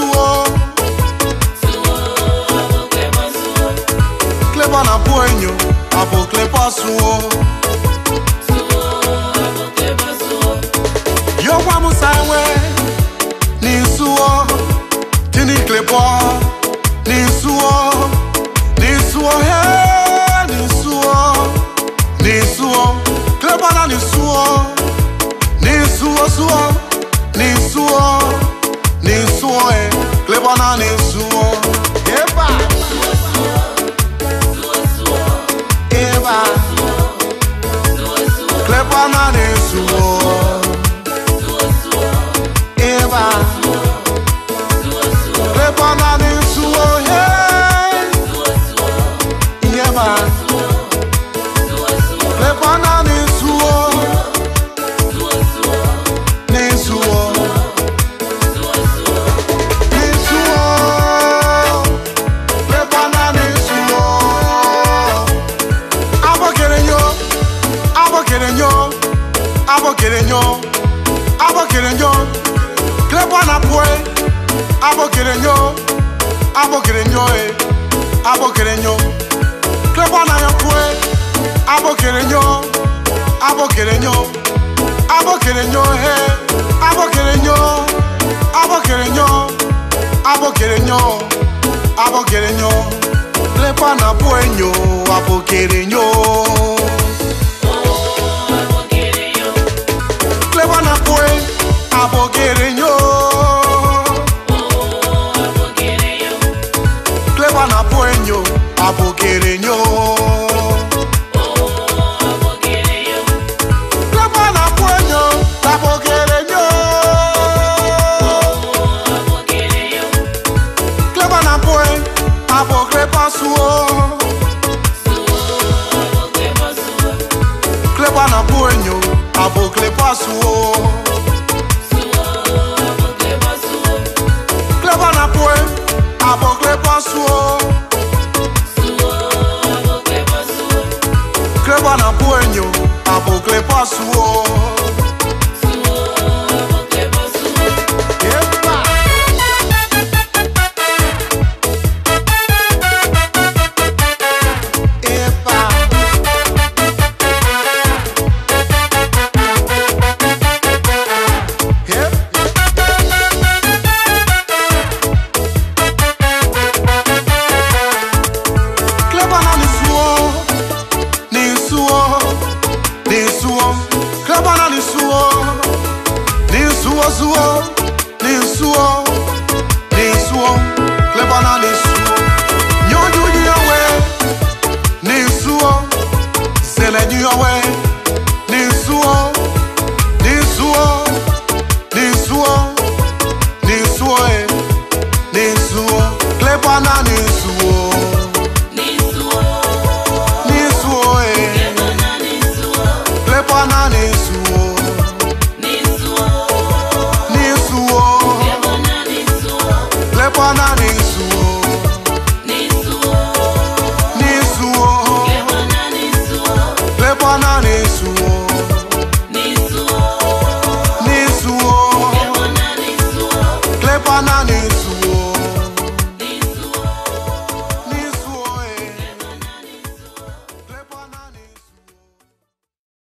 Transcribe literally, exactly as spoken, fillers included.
suo. Clepa na puenyo, abo clepa suo. Yo vamos a we, ni suo, tini clepa, ni suo, ni suo he, ni suo, ni suo, clepa na ni suo, ni suo suo, ni suo, ni suo he, clepa na ni suo. Eba, eba, clepa na ni suo. Eba, clepa na ni suo he. Eba, clepa na ni suo. Ni suo. Ni suo. Clepa na ni suo. Abo kerenyo, abo kerenyo, abo kerenyo, abo kerenyo. Clepa na pue, abo kerenyo, abo kerenyo eh, abo kerenyo. Clepa na yo pue, abo kerenyo, abo kerenyo, abo kerenyo eh, abo kerenyo, abo kerenyo, abo kerenyo, abo kerenyo. Clepa na puenyo, abo kerenyo. Clepa na pue, abo kerenyo. Clepa na puenyo, abo kerenyo. Clepa na puenyo, abo kerenyo. Clepa na pue, abo clepa suo. Clepa na puenyo, abo clepa suo. Clepa na pue, abo clepa suo. Clepa na puenyo, abo clepa suo. Eba. Eba. Yep. Clepa na ni suo, ni suo, ni suo. Clepa na ni suo, ni suo suo, ni suo, ni suo. Clepa na ni suo. Nyonyu nyawe, ni suo. Sele nyawe, ni suo, ni suo, ni suo, ni suo eh, ni suo. Clepa na ni suo. Ni suo eh, clepa na ni suo. Ni suo, clepa na ni